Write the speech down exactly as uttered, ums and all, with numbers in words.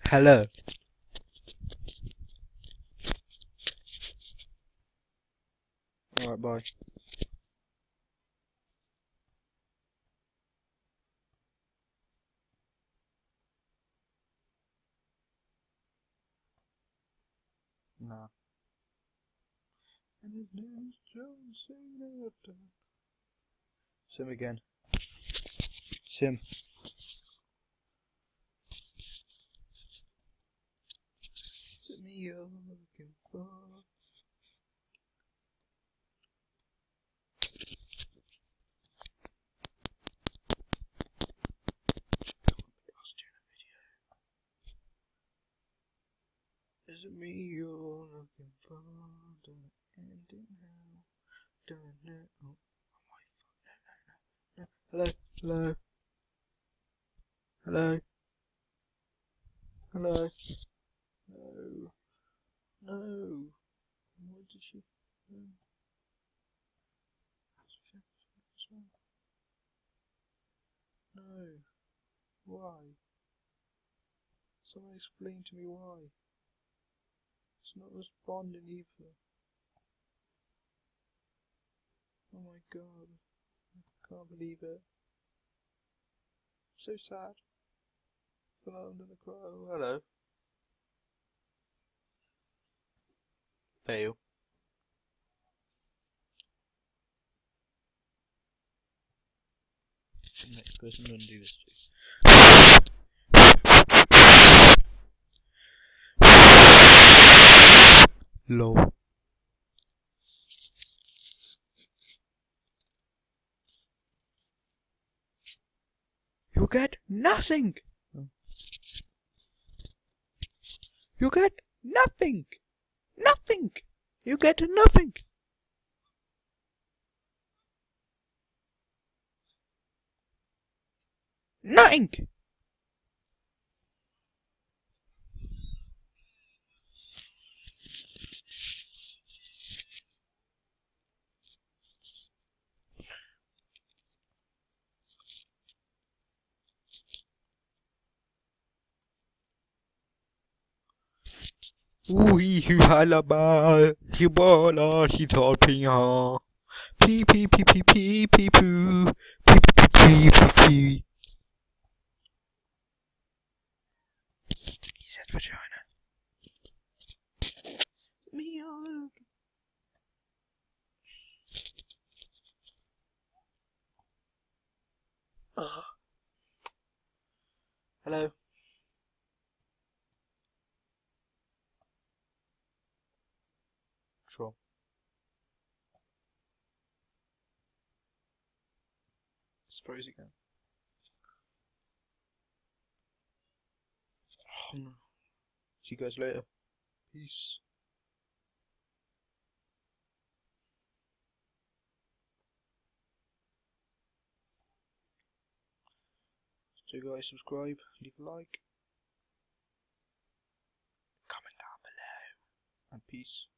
Hello. Alright, bye. Nah. And his name's John Cena. Sim again. Sim. Is it me you're looking for? Is it me you're looking for? Don't end it now. Don't know. Oh, my phone. No, no, no. Hello. Hello. Hello. Hello. No. No. What did she? No. No. Why? Someone explain to me why. It's not responding either. Oh my god. I can't believe it. So sad. Fell under the cry. Oh, hello. Fail. Next person I'm gonna do this to. Lol. You get nothing! You get nothing! Nothing! You get nothing! Nothing! Ui, halaba, hibola, hitopinga. Pee pee pee pee pee pee poo. Pee pee pee pee pee. He said vagina. Me all. Oh. Hello. Sure. Suppose again. Oh no. See you guys later. Peace. So guys, subscribe, leave a like, comment down below, and peace.